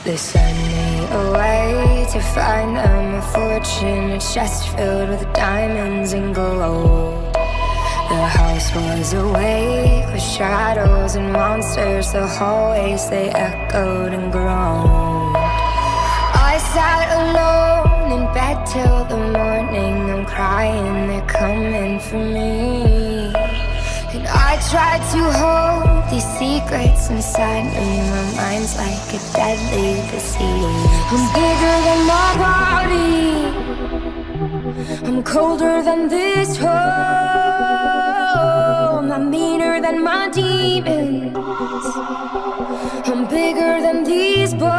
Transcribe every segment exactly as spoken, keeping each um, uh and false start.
They send me away to find them a fortune, a chest filled with diamonds and gold. The house was awake with shadows and monsters. The hallways, they echoed and groaned. I sat alone in bed till the morning. I'm crying, they're coming for me. And I tried to hold these secrets inside me. My mind's like a deadly disease. I'm bigger than my body, I'm colder than this home. I'm meaner than my demons, I'm bigger than these bones.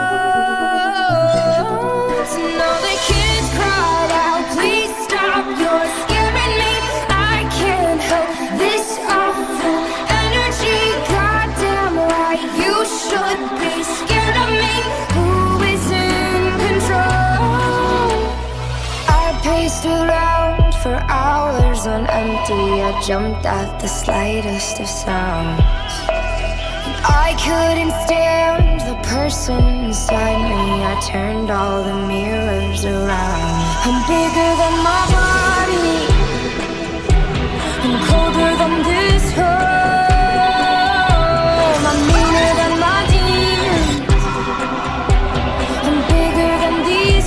And all the kids cried out, please stop, you're scaring me. I can't help this awful energy. Goddamn right, you should be scared of me. Who is in control? I paced around for hours on empty. I jumped at the slightest of sounds. I couldn't stand the person inside me. I turned all the mirrors around. I'm bigger than my body, I'm colder than this home. I'm meaner than my demons, I'm bigger than these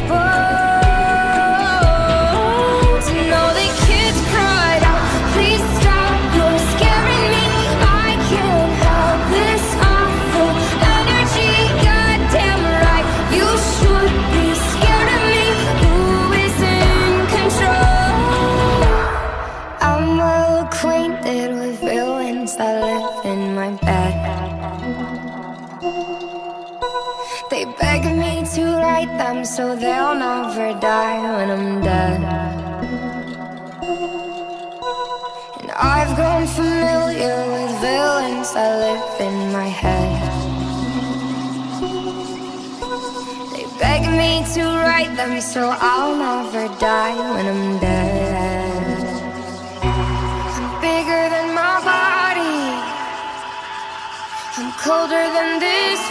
bones. And all the kids cried out, please stop, you're scaring me. I can't help this awful energy. Goddamn right, you should be scared of me. Who is in control? I'm well acquainted with villains that live in my bed. They beg me to write them so they'll never die when I'm dead. And I've grown familiar with villains that live in my head. They beg me to write them so I'll never die when I'm dead. I'm bigger than my body, I'm colder than this